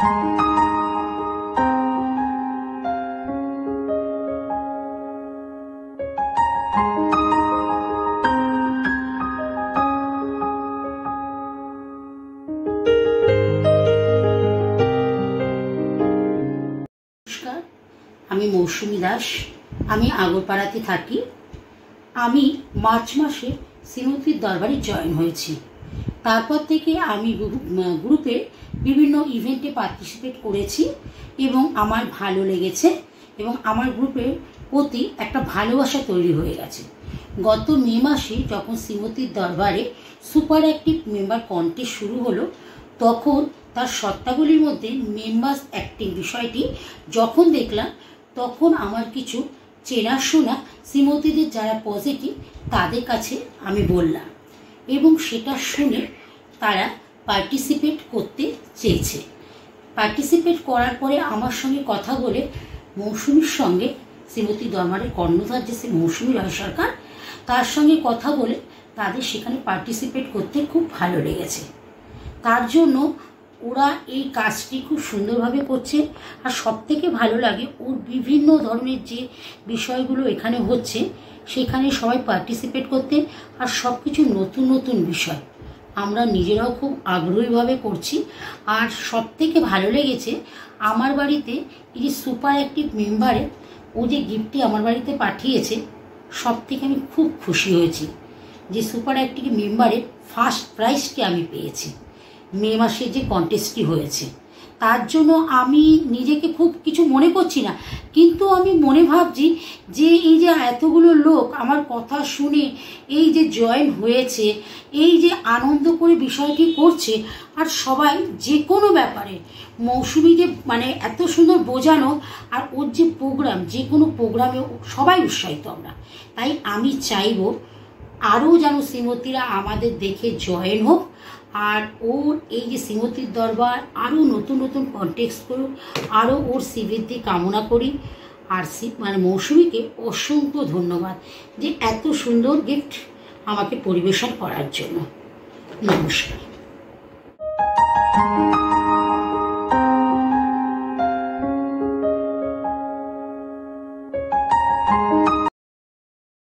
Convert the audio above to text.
আমি মৌসুমী দাস, আমি আগরপাড়াতে থাকি। আমি মার্চ মাসে শ্রীমতীর দরবারে জয়েন হয়েছি। তারপর থেকে আমি গ্রুপে বিভিন্ন ইভেন্টে পার্টিসিপেট করেছি এবং আমার ভালো লেগেছে এবং আমার গ্রুপের প্রতি একটা ভালোবাসা তৈরি হয়ে গেছে। গত মে মাসে যখন শ্রীমতীর দরবারে সুপার অ্যাক্টিভ মেম্বার কন্টেস্ট শুরু হলো, তখন তার সত্তাগুলির মধ্যে মেম্বার্স অ্যাক্টিভ বিষয়টি যখন দেখলাম, তখন আমার কিছু চেনাশোনা শ্রীমতীদের যারা পজিটিভ তাদের কাছে আমি বললাম এবং সেটা শুনে তারা পার্টিসিপেট করতে চেয়েছে। পার্টিসিপেট করার পরে আমার সঙ্গে কথা বলে মৌসুমীর সঙ্গে, শ্রীমতী দরবারের কর্ণধার যে মৌসুমী রায় সরকার, তার সঙ্গে কথা বলে তাদের সেখানে পার্টিসিপেট করতে খুব ভালো লেগেছে। তার জন্য ওরা এই কাজটি খুব সুন্দরভাবে করছে। আর সবথেকে ভালো লাগে ওর বিভিন্ন ধরনের যে বিষয়গুলো এখানে হচ্ছে, সেখানে সবাই পার্টিসিপেট করতে, আর সব কিছু নতুন নতুন বিষয় আমরা নিজেরাও খুব আগ্রহীভাবে করছি। আর সবথেকে ভালো লেগেছে আমার বাড়িতে এই যে সুপার অ্যাক্টিভ মেম্বারে ও যে গিফটটি আমার বাড়িতে পাঠিয়েছে, সব থেকে আমি খুব খুশি হয়েছি যে সুপার অ্যাক্টিভ মেম্বারে ফার্স্ট প্রাইজটি আমি পেয়েছি মে মাসে যে কন্টেস্টটি হয়েছে। তার জন্য আমি নিজেকে খুব কিছু মনে করছি না, কিন্তু আমি মনে ভাবছি যে এই যে এতগুলো লোক আমার কথা শুনে এই যে জয়েন হয়েছে, এই যে আনন্দ করে বিষয়টি করছে, আর সবাই যে কোনো ব্যাপারে মৌসুমী যে মানে এত সুন্দর বোঝানো, আর ওর যে প্রোগ্রাম, যে কোনো প্রোগ্রামে সবাই উৎসাহিত আমরা। তাই আমি চাইব আরও যেন শ্রীমতীরা আমাদের দেখে জয়েন হোক, আর ওর এই যে শ্রীমতীর দরবার আরও নতুন নতুন কন্টেক্সট করুক, আরও ওর শ্রীবৃদ্ধি কামনা করি। আর মানে মৌসুমীকে অসংখ্য ধন্যবাদ যে এত সুন্দর গিফট আমাকে পরিবেশন করার জন্য। নমস্কার।